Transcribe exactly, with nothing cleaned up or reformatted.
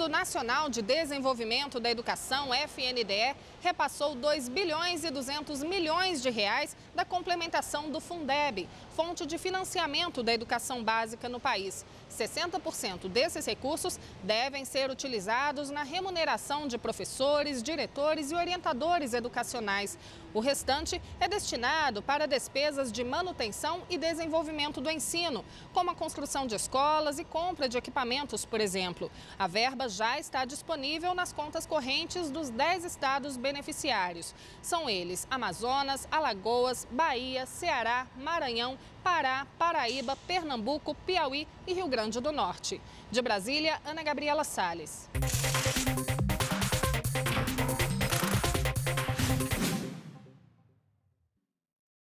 Fundo Nacional de Desenvolvimento da Educação, F N D E, repassou dois bilhões e duzentos milhões de reais da complementação do Fundeb, fonte de financiamento da educação básica no país. sessenta por cento desses recursos devem ser utilizados na remuneração de professores, diretores e orientadores educacionais. O restante é destinado para despesas de manutenção e desenvolvimento do ensino, como a construção de escolas e compra de equipamentos, por exemplo. A verba já está disponível nas contas correntes dos dez estados beneficiários. São eles Amazonas, Alagoas, Bahia, Ceará, Maranhão, Pará, Paraíba, Pernambuco, Piauí e Rio Grande do Norte. De Brasília, Ana Gabriela Salles.